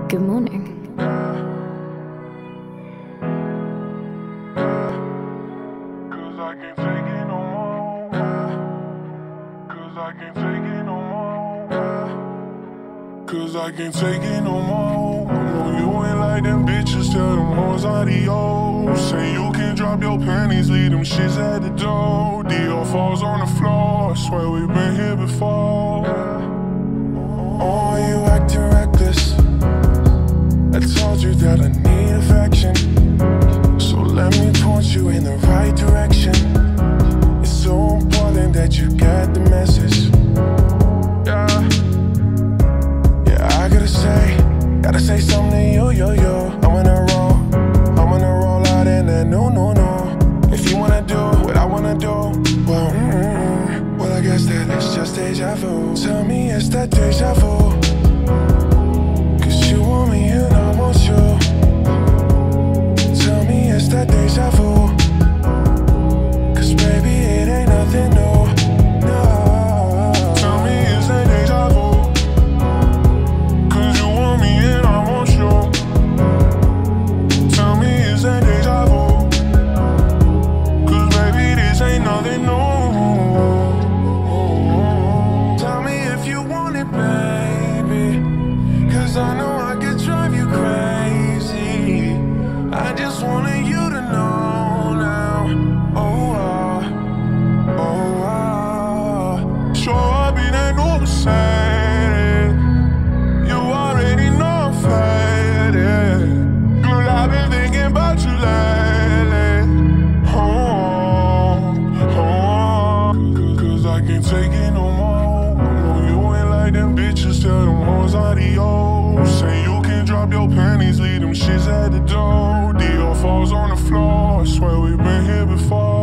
Good morning. Cause I can't take it no more. Cause I can't take it no more. Cause I can't take it no more. No, you ain't like them bitches, tell them hoes adios. Say you can drop your panties, leave them shits at the door. Dior falls on the floor, swear we've been here before. Oh, you acting reckless. I told you that I need affection, so let me point you in the right direction. It's so important that you get the message. Yeah, I gotta say something to you, yo. I'm gonna roll out in that no. If you wanna do what I wanna do, well, well, I guess that it's just deja vu. Tell me it's that deja vu. You want me and I want you. Tell me it's that deja vu. Cause baby it ain't nothing new. No. Tell me it's that deja vu. Cause you want me and I want you. Tell me it's that deja vu. Cause baby this ain't nothing new. Tell me if you want it, baby. Cause I know drive you crazy. I just wanted you to know now. Show up in that new Mercedes. You already know I'm faded. Girl, I've been thinking about you lately. Cause I can't take it no more. No, you ain't like them bitches, tell them hoes adios. Say you drop your panties, leave them shits at the door. Dior falls on the floor, swear we've been here before.